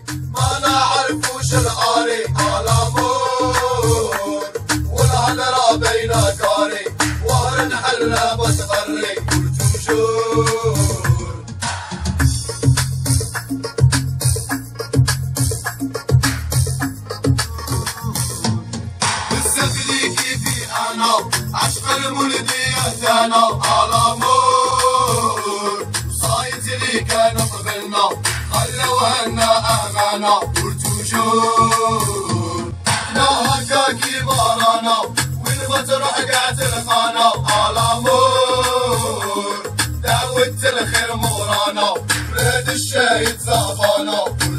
ما نعرفوش القاري الامور والهدرة بينا كاري وهر نحلنا بتغري والجمجور بالسفلي كيفي انا عشق المولدية انا الامور صايد اللي كان قبلنا خلوهنا اغانا والجمجور لا هكاكي بارانا والغد رحقات الخانة الامور دعوة الخير مورانا ريد الشايد زعفانا